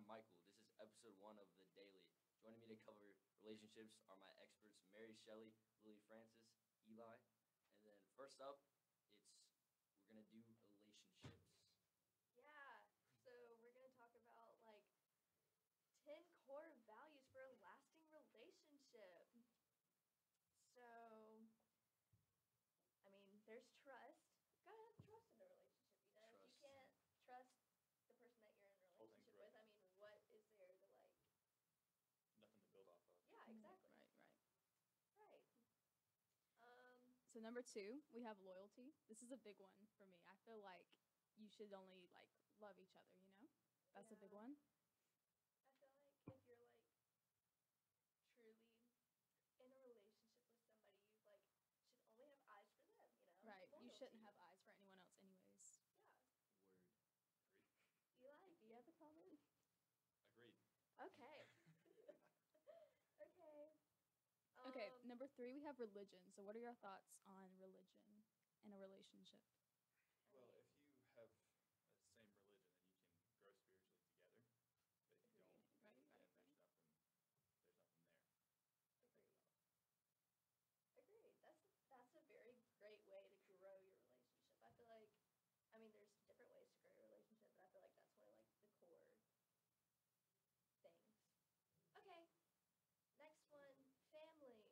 Michael. This is episode 1 of The Daily. Joining me to cover relationships are my experts, Mary, Shelley, Lily, Francis, Eli. And then first up, we're going to do relationships. Yeah, so we're going to talk about 10 core values for a lasting relationship. So, there's trust. You gotta have trust in a relationship, you know? If you can't trust the person that you're in a relationship with, what is there to Nothing to build off of. Yeah, exactly. Right. Right. So number 2, we have loyalty. This is a big one for me. I feel like you should only love each other, you know? That's a big one. I feel like if you're truly in a relationship with somebody, you should only have eyes for them, you know? Right. Loyalty. You shouldn't have eyes for anyone else anyways. Yeah. Word. Agreed. Eli, do you have a comment? Agreed. Okay. Okay, number 3, we have religion. So what are your thoughts on religion in a relationship? Well, if you have a same religion, then you can grow spiritually together. But if you don't, Right. there's nothing there. Agreed. That's a very great way to grow your relationship. I feel like, there's different ways to grow your relationship, but I feel like that's one of the core things. Okay, next one, family.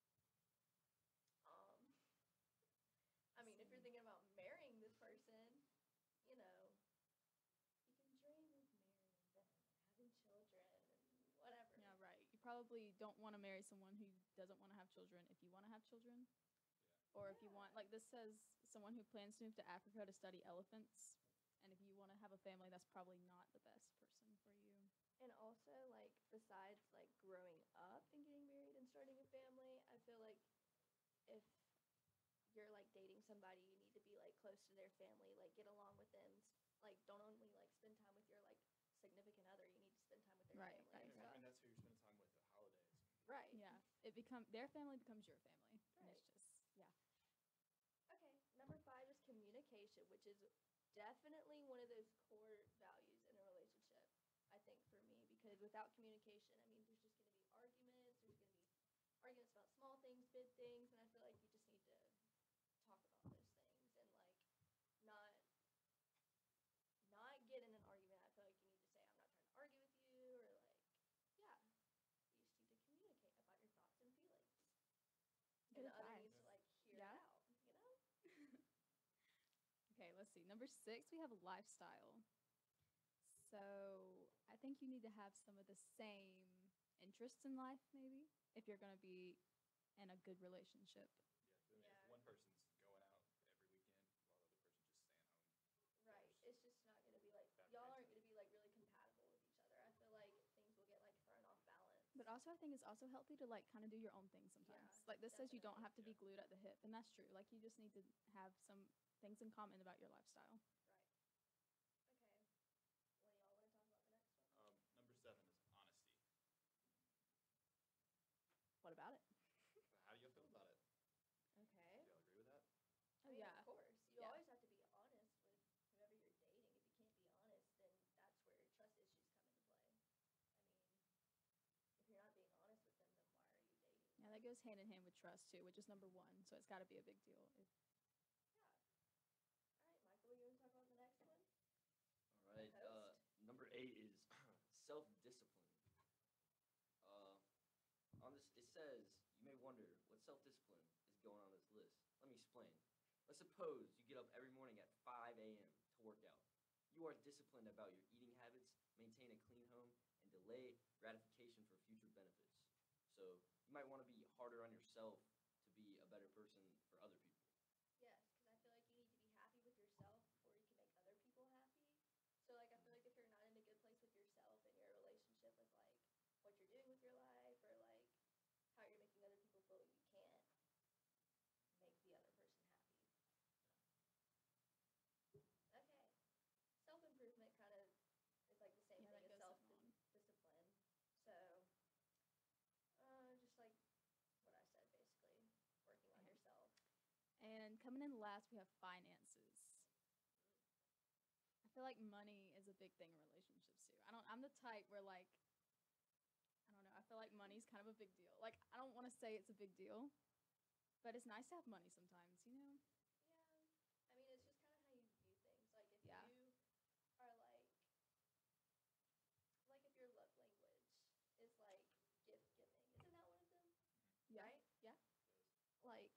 If you're thinking about marrying this person, you can dream of marrying them and having children and whatever. Yeah, right. You probably don't want to marry someone who doesn't want to have children if you want to have children. Yeah. Or if you want, this says someone who plans to move to Africa to study elephants. And if you want to have a family, that's probably not the best person for you. And also, besides, growing up and getting married and starting a family, I feel like if you're, dating somebody, you need to be, close to their family, get along with them. Don't only, spend time with your, significant other. You need to spend time with their family. Right. And that's who you're spending time with at holidays. Right. Yeah. Their family becomes your family. Right. And it's just, yeah. Okay, number 5 is communication, which is definitely one of those core values in a relationship, I think, for me, because without communication, there's just going to be arguments, there's going to be arguments about small things, big things, and I feel like you just need to talk about those things and, not get in an argument. I feel like you need to say, I'm not trying to argue with you, or, yeah, you just need to communicate about your thoughts and feelings. Good and the other advice. needs to, hear it out, you know? Okay, let's see. Number 6, we have lifestyle. So I think you need to have some of the same interests in life, maybe, if you're going to be in a good relationship. Yeah, if one person's going out every weekend while the other person's just staying home. Right. It's just not going to be y'all aren't going to be really compatible with each other. I feel like things will get thrown off balance. But also, I think it's also healthy to kind of do your own thing sometimes. Yeah, This says you don't definitely. have to be glued at the hip, and that's true. You just need to have some things in common about your lifestyle. Right. Okay. What do y'all want to talk about the next one? Number 7 is honesty. What about it? How do you feel about it? Okay. Do y'all agree with that? Oh, yeah. Of course. You Yeah. always have to be honest with whoever you're dating. If you can't be honest, then that's where trust issues come into play. If you're not being honest with them, then why are you dating them? Yeah, that goes hand in hand with trust, too, which is number 1, so it's got to be a big deal. Yeah. All right, Michael, you want to talk about the next one? All right. Host. Number 8 is self-discipline. On this, it says, you may wonder what self-discipline is going on this list. Let me explain. Let's suppose you get up every morning at 5 a.m. to work out. You are disciplined about your eating habits, maintain a clean home, and delay gratification for future benefits. So you might want to be harder on yourself to be a better person for other people. Yes, because I feel like you need to be happy with yourself before you can make other people happy. So, I feel like if you're not in a good place with yourself and your relationship with, what you're doing with your life or, how you're making other people feel, you can't make the other person happy. Okay. Self-improvement kind of is, the same Yeah, thing that as goes along. self-discipline. So, just what I said, basically, working on yourself. And coming in last, we have finances. I feel like money is a a big thing in relationships too. I'm the type where like I don't know, I feel like money's kind of a big deal. Like I don't want to say it's a big deal, but it's nice to have money sometimes, you know? Yeah. I mean, it's just kind of how you view things. Like if Yeah. you are like if your love language is like gift giving, isn't that one of them? Yeah. Right? Yeah. Like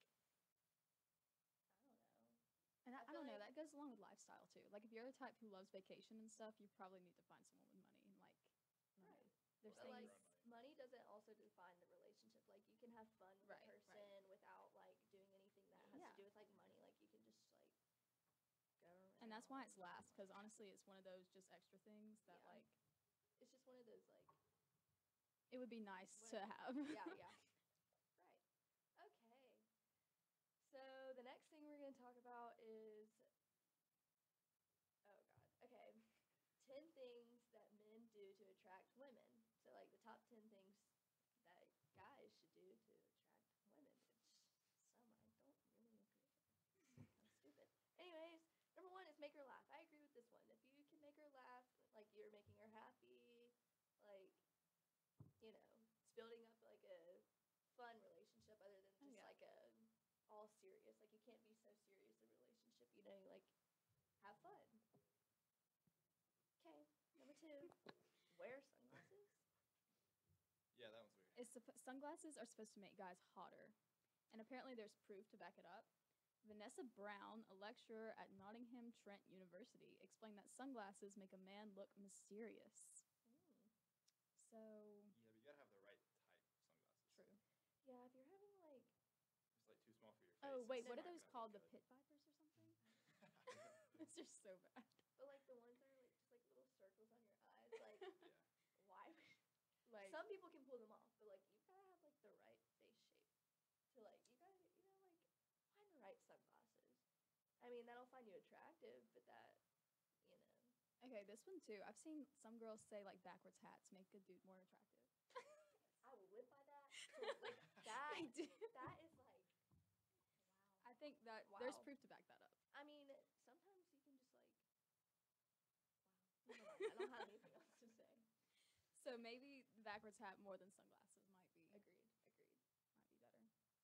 And I I feel don't know, like- that goes along with lifestyle too. Like if you're the type who loves vacation and stuff, you probably need to find someone with money and like I don't know. There's But like things money doesn't also define the relationship. Like you can have fun with Right, a right. person without like doing anything that has Yeah. to do with like money. Like you can just like go around. and that's why it's last because honestly it's one of those just extra things that Yeah. like It's just one of those like it would be nice to When- have. yeah. Right. Okay. So the next thing we're gonna talk about is oh god. Okay. 10 things that men do to attract women. So like the top 10 things that guys should do to attract women, which some I don't really agree with. Kind of stupid. Anyways, number 1 is make her laugh. I agree with this one. If you can make her laugh, like you're making her happy, like you know, it's building up like a fun relationship other than just yeah. like a all serious. Like you can't be so serious in a relationship, you know, like have fun. Okay, number 2, wear sunglasses. Yeah, that one's weird. Sunglasses are supposed to make guys hotter. And apparently there's proof to back it up. Vanessa Brown, a lecturer at Nottingham Trent University, explained that sunglasses make a man look mysterious. So, Yeah, but you gotta have the right type of sunglasses. true. Yeah, if you're having like It's like too small for your face. Oh, wait, it's what are not those gonna called? look The good. pit vipers or something? It's just so bad. but like the ones that are like just like little circles on your eyes, like Yeah. why Like, some people can pull them off, but like you gotta have like the right face shape to like you gotta like find the right sunglasses. I mean that'll find you attractive, but that you know okay, this one too. I've seen some girls say like backwards hats make a dude more attractive. I will live by that. So like that I do. that is like I think that there's Wow. proof to back that up. I mean sometimes you can just like wow. Never mind. I don't have anything else to say. So maybe the backwards hat more than sunglasses might be Agreed. better. Okay.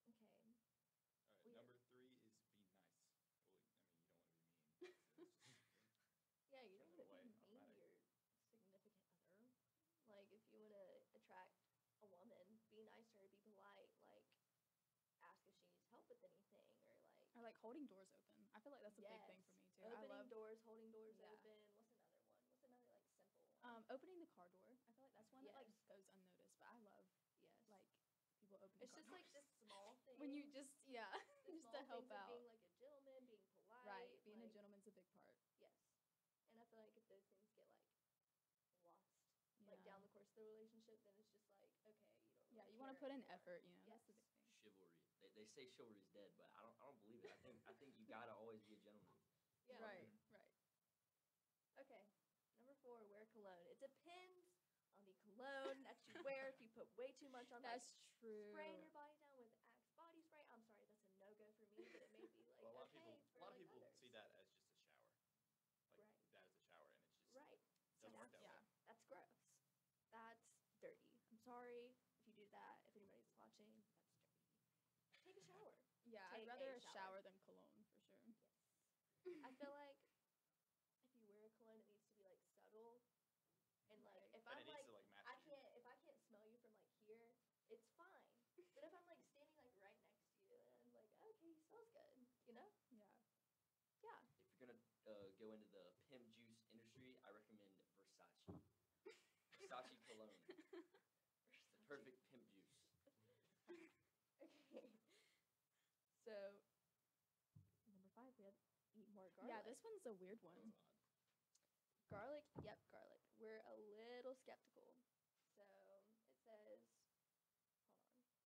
All right, We- number 3 is be nice. Well, I mean, you don't want to be mean. Yeah, you don't Turns it want to away be mean to automatically. your significant other. Like, if you want to attract a woman, be nice to her, be polite. Like, ask if she needs help with anything, Or like holding doors open. I feel like that's a big thing for me too. Opening I love doors, holding doors Yeah. open. What's another one? What's another like simple one? opening the car door. I feel like that's one that like Yes. goes unnoticed, but I love Yes. like people opening It's car just like doors. this small thing. when you just the just small to help things of out. being like a gentleman, being polite. Right, being a like, gentleman's a big part. Yes. And I feel like if those things get like lost, Yeah. like down the course of the relationship, then it's just like okay, you don't. Yeah, really you want to care put in anymore. effort, you know. That's the Yes. big thing. Chivalry. They say chivalry's dead, but I don't believe it. I think you gotta always be a gentleman. Yeah. Right. Okay. Number 4, wear cologne. It depends on the cologne that you wear. If you put way too much on, like, That's true. spraying your body down with Axe body spray. I'm sorry, that's a no-go for me, but it may be like Well, a lot okay of for people like others. see that as just a shower. Like Right. that is a shower, and it's just Right. doesn't work that Yeah. way. That's gross. That's dirty. I'm sorry if you do that. If anybody's watching, that's dirty. Take a shower. Yeah, Take I'd rather a a shower. shower than cologne for sure. Yes. I feel like if you wear a cologne, it needs to be like subtle. And like Right. if And I'm it needs like to like match I you. can't if I can't smell you from like here, it's fine. But if I'm like standing like right next to you and I'm like, okay, he smells good, you know? Yeah. Yeah. If you're gonna go into the pimp juice industry, I recommend Versace. Versace cologne. The perfect pimp juice. Okay. So number 5, we have eat more garlic. Yeah, this one's a weird one. That's odd. Garlic, yep, garlic. We're a little skeptical. So it says, hold on.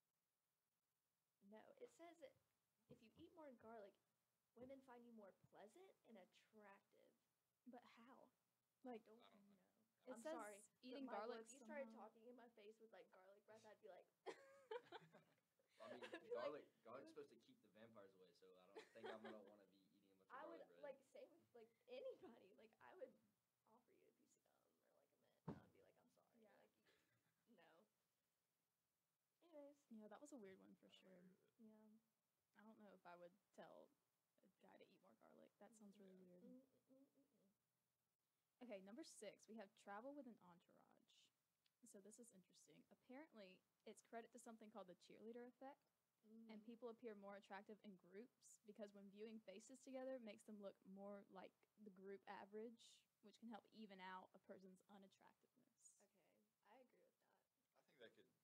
No, it says that if you eat more garlic, women find you more pleasant and attractive. But how? Like, Don't I don't know. it I'm says sorry. but eating Michael, garlic if you started somehow- talking in my face with like garlic breath, I'd be like, I mean, I'd be like, garlic's supposed to keep the vampires away, so I don't think I'm gonna want to be eating a bunch of I would garlic bread. like same with like anybody. Like I would off Yeah, that was a weird one for I don't sure. agree with it. Yeah. I don't know if I would tell a guy to eat more garlic. That sounds really weird. Okay, number 6, we have travel with an entourage. So this is interesting. Apparently, it's credit to something called the cheerleader effect, and people appear more attractive in groups because when viewing faces together, it makes them look more like the group average, which can help even out a person's unattractiveness. Okay, I agree with that. I think that could.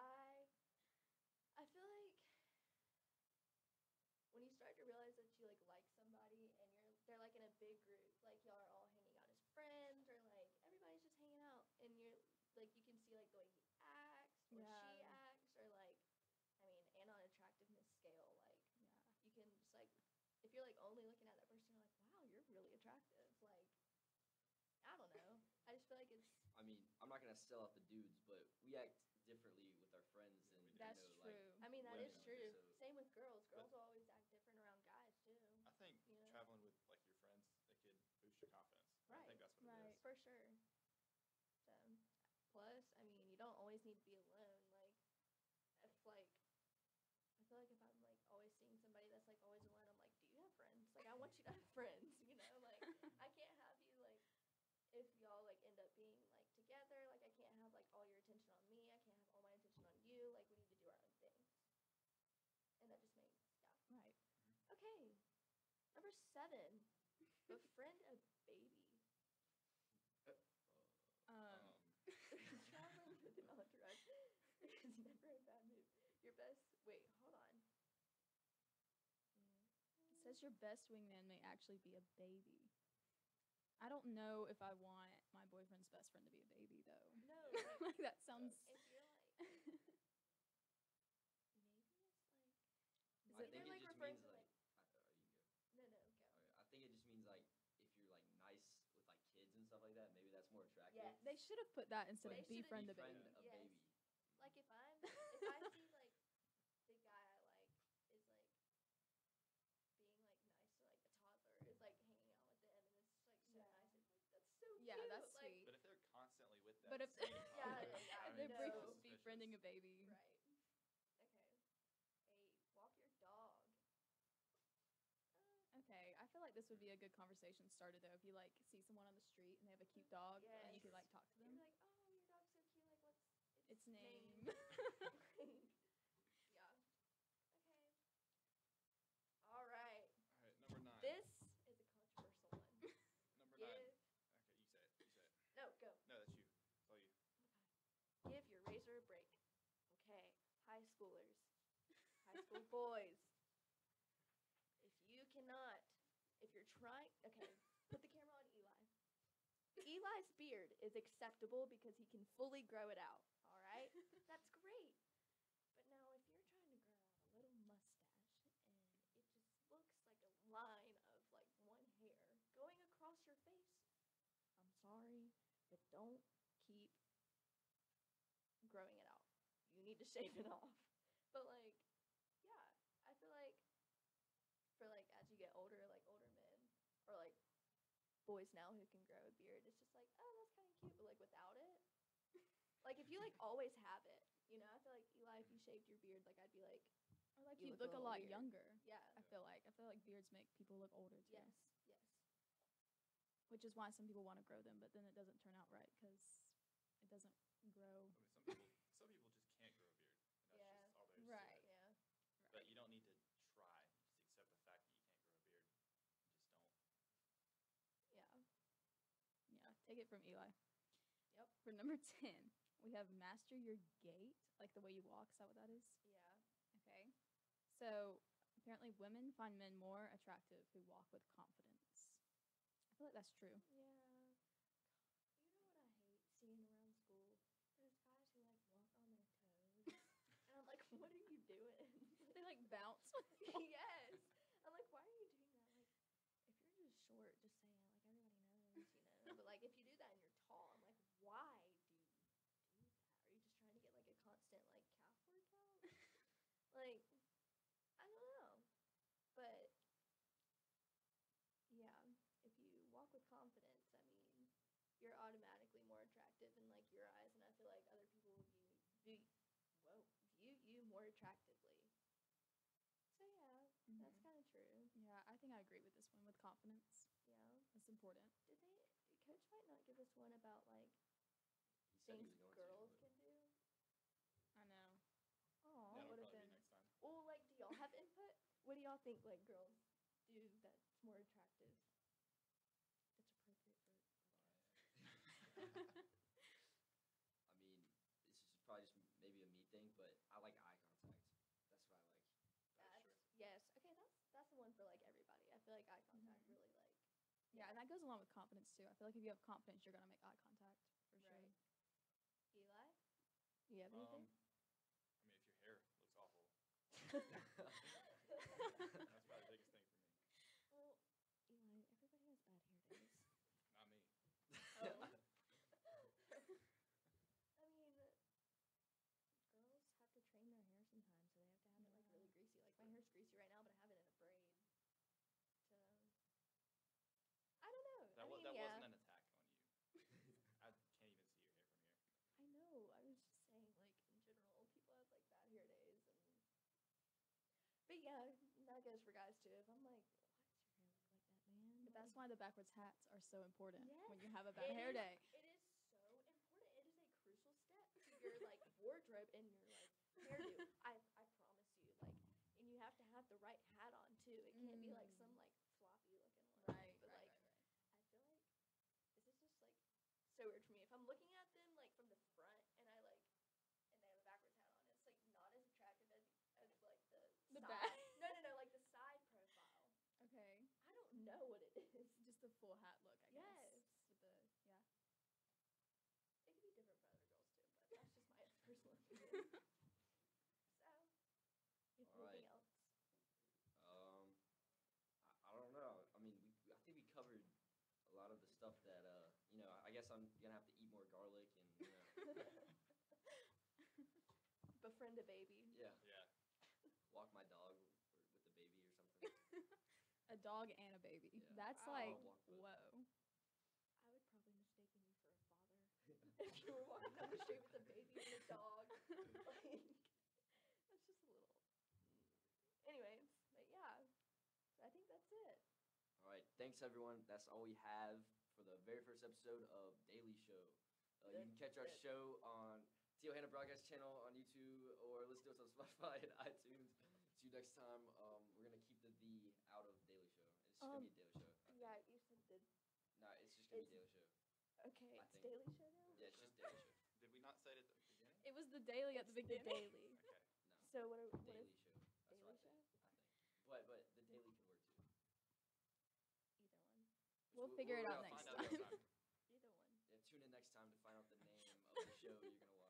I feel like when you start to realize that you like somebody and they're like in a big group, like y'all are all hanging out as friends or like everybody's just hanging out and you're like you can see like the way he acts or Yeah. she acts or like and on attractiveness scale like Yeah. you can just like if you're like only looking at that person you're like wow you're really attractive like I don't know I just feel like it's I mean, I'm not gonna sell out the dudes, but we act differently with our friends than We do. That's like, true. I mean that is women, true so- same with girls But- will always act different around guys too I think You know? traveling with like your friends, it could boost your confidence. I Right. think that's what it Right. is. for sure so plus you don't always need to be alone like if like I feel like if I'm like always seeing somebody that's like always alone I'm like do you have friends like I want you to have friends you know like I can't have you like if y'all like end up being like together like I can't have like all your attention on me I can't have all my attention on you like we need to do our own things and that just makes Right. okay number 7 befriend a baby traveling with an entourage is never a bad move. Your best. Wait, hold on. It says your best wingman may actually be a baby. I don't know if I want my boyfriend's best friend to be a baby though. No, Like that sounds. if you're like, maybe it's like. Is I it- think they're, it like, just referring means to, like. No, go. Okay, I think it just means like if you're like nice with like kids and stuff like that, maybe that's more attractive. Yes. They should have put that instead They of should've- befriend a Befriend baby. a Yes. baby. Like if I see like the guy I like is like being like nice to like a toddler is like hanging out with them and it's just like so Yeah. nice. It's like that's so Yeah, cute. that's like, sweet. But if they're constantly with that But if same Yeah, toddler, yeah, I I mean, they're know. it's suspicious. befriending a baby. Right. Okay. 8. Walk your dog. Okay, I feel like this would be a good conversation starter though. If you like see someone on the street and they have a cute dog, and you could like talk to You're them. like, oh, your dog's so cute. Like, what's Its name. yeah. Okay. All right. All right, number 9. This is a controversial one. Number 9. Give. Okay, you say it. You say it. No, go. No, that's you. It's all you. Give your razor a break. Okay, high schoolers, high school boys. If you're trying, okay, put the camera on Eli. Eli's beard is acceptable because he can fully grow it out. All right, that's great. But now, if you're trying to grow out a little mustache and it just looks like a line of like one hair going across your face, I'm sorry, but don't keep growing it out. You need to shave it off. But like, yeah, I feel like for like as you get older, like older men or like boys now who can grow a beard, it's just like, oh, that's kind of cute. But like without it, like if you like always have it, you know, I feel like Eli, if you shaved your beard, like I'd be like, Or like You you look look a a little lot weird. younger. yeah, I feel like beards make people look older too. yes, Which is why some people want to grow them, but then it doesn't turn out right because it doesn't grow. I mean, some people just can't grow a beard. And Yeah. that's just all there is Right. to it. yeah. But you don't need to try. Just accept the fact that you can't grow a beard. Just don't. Yeah. Yeah, take it from Eli. Yep. For number 10, we have master your gait, like the way you walk. Is that what that is? Yeah. Okay. So apparently women find men more attractive who walk with confidence. I feel like that's true. Yeah. You know what I hate seeing around school? There's guys who like walk on their toes. And I'm like, what are you doing? They like bounce. Yes. I'm like, why are you doing that? Like, if you're just short, just saying it. Like everybody knows, you know. But like if you do that and you're tall, I'm like, why do you do that? Are you just trying to get like a constant like calf workout? Like, I don't know. But yeah, if you walk with confidence, I mean, you're automatically more attractive in like your eyes, and I feel like other people will view you more attractive attractively. So yeah, that's kind of true. Yeah, I think I agree with this one with confidence. Yeah. That's important. Did Coach might not give us one about like He said he things was going girls to. can do? I know. Oh, That'll would have probably been- be next time. well, like, do y'all have input? What do y'all think like girls do that's more attractive? That's appropriate for podcast. I mean, this is probably just maybe a me thing, but I like eye contact. That's what I like. That's yes. Okay, that's the one for like everybody. I feel like eye contact Mhm. really like. Yeah, and that goes along with confidence too. I feel like if you have confidence, you're gonna make eye contact for sure. Right. Eli, you have anything? I mean, if your hair looks awful, that's probably the biggest thing for me. Well, Eli, everybody has bad hair days. Not me. Oh. I mean, girls have to train their hair sometimes, so they have to have it like really greasy. Like my hair's greasy right now, but I have it in a braid. So I don't know. That, I mean, that yeah. wasn't an attack on you. I can't even see your hair from here. I know. I was just saying, like in general, people have like bad hair days, and but yeah, that goes for guys too. If I'm like, why does your hair look like that, man? But that's why the backwards hats are so important when you Yes, have a bad hair day. It is so important. It is a crucial step to your like wardrobe and your like hairdo. I promise you, like, and you have to have the right hat on too. It can't be like some like floppy looking one. Right, But right, like, right, right. I feel like this is just like so weird for me. If I'm looking at them like from the front and I like and they have a backwards hat on, it's like not as attractive as like The side. back? No, like the side profile. Okay. I don't know what it is. Just the full hat look, I guess. Yes. With the yeah. It could be different for other girls too, but that's just my personal opinion. So, if All anything right. else, I don't know. I mean, I think we covered a lot of the stuff that I guess I'm gonna have to eat more garlic and befriend a baby. yeah, Yeah. walk my dog with the baby or something. A dog and a baby. Yeah. That's I'll like walk both. whoa. I would probably mistaken you for a father if you were walking down the street with a baby and a dog. Like, that's just a little. Anyways, but yeah, so I think that's it. All right, thanks everyone. That's all we have for the very first episode of Daily Show. You can catch our That's it. show on Hannah Broadcast Channel on YouTube or listen to us on Spotify and iTunes. See you next time. We're gonna keep the out of Daily Show. It's just gonna be a Daily Show. I think. Yeah, you said the. No, it's just gonna be It's- Daily Show. Okay, I it's think. Daily Show now. Yeah, it's just Daily Show. Did we not say it at the beginning? It was the daily at the It's the beginning. daily. Okay. No, So what are what Daily is Show. That's Daily what I Show? think. But the Daily could work too. either one? We'll figure it we're out gonna next Find out time. next time. Either one. Yeah, tune in next time to find out the name of the show you're gonna watch.